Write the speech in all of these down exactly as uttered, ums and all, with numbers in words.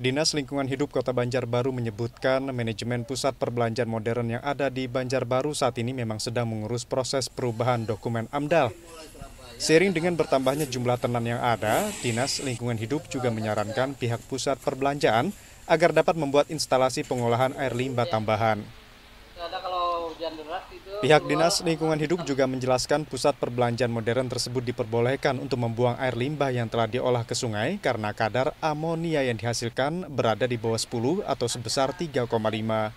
Dinas Lingkungan Hidup Kota Banjarbaru menyebutkan manajemen pusat perbelanjaan modern yang ada di Banjarbaru saat ini memang sedang mengurus proses perubahan dokumen AMDAL. Seiring dengan bertambahnya jumlah tenan yang ada, Dinas Lingkungan Hidup juga menyarankan pihak pusat perbelanjaan agar dapat membuat instalasi pengolahan air limbah tambahan. Pihak Dinas Lingkungan Hidup juga menjelaskan pusat perbelanjaan modern tersebut diperbolehkan untuk membuang air limbah yang telah diolah ke sungai karena kadar amonia yang dihasilkan berada di bawah sepuluh atau sebesar tiga koma lima.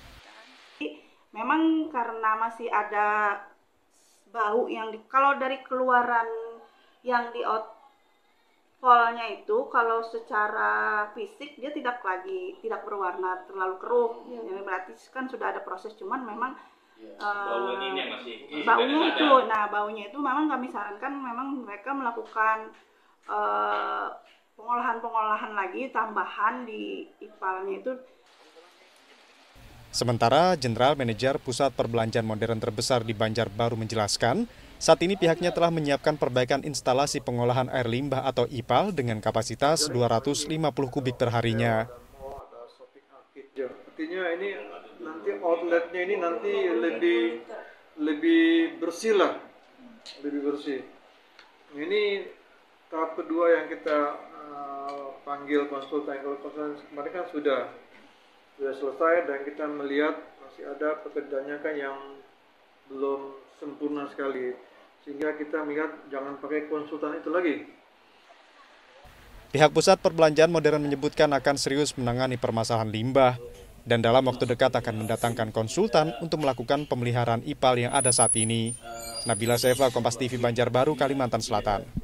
Memang karena masih ada bau yang di, kalau dari keluaran yang di outfallnya itu, kalau secara fisik dia tidak lagi tidak berwarna terlalu keruh, ya. Jadi berarti kan sudah ada proses, cuman memang ya, uh, baunya masih baunya itu, nah baunya itu memang kami sarankan memang mereka melakukan uh, pengolahan-pengolahan lagi tambahan di ipalnya itu. Sementara General Manager Pusat Perbelanjaan Modern terbesar di Banjarbaru menjelaskan, saat ini pihaknya telah menyiapkan perbaikan instalasi pengolahan air limbah atau I P A L dengan kapasitas dua ratus lima puluh kubik perharinya. Artinya ini nanti outletnya ini nanti lebih lebih bersih lah, lebih bersih. Ini tahap kedua yang kita uh, panggil konsultan. Kalau konsultan kemarin kan sudah sudah selesai dan kita melihat masih ada pekerjaannya kan yang belum sempurna sekali, sehingga kita melihat jangan pakai konsultan itu lagi. Pihak Pusat Perbelanjaan Modern menyebutkan akan serius menangani permasalahan limbah dan dalam waktu dekat akan mendatangkan konsultan untuk melakukan pemeliharaan I P A L yang ada saat ini. Nabila Saifa, Kompas T V Banjarbaru, Kalimantan Selatan.